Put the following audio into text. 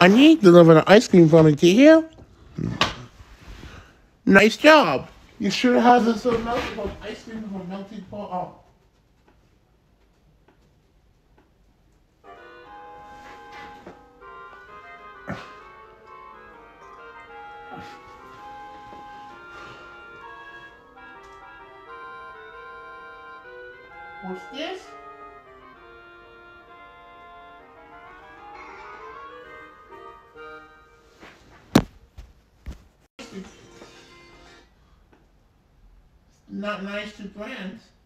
I need to deliver the ice cream for me to you. Nice job. You should have this melting pot. Ice cream from melting pot. Oh. What's this? Not nice to plants.